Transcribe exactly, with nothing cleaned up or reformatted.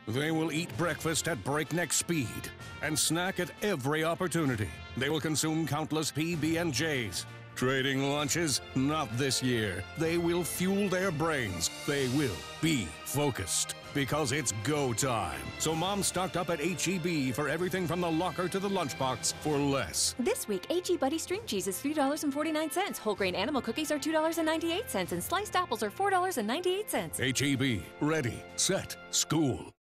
They will eat breakfast at breakneck speed and snack at every opportunity. They will consume countless P B and J's. Trading lunches? Not this year. They will fuel their brains. They will be focused. Because it's go time. So Mom stocked up at H E B for everything from the locker to the lunchbox for less. This week, H E Buddy String Cheese is three dollars and forty-nine cents. Whole grain animal cookies are two dollars and ninety-eight cents. And sliced apples are four dollars and ninety-eight cents. H E B. Ready, set, school.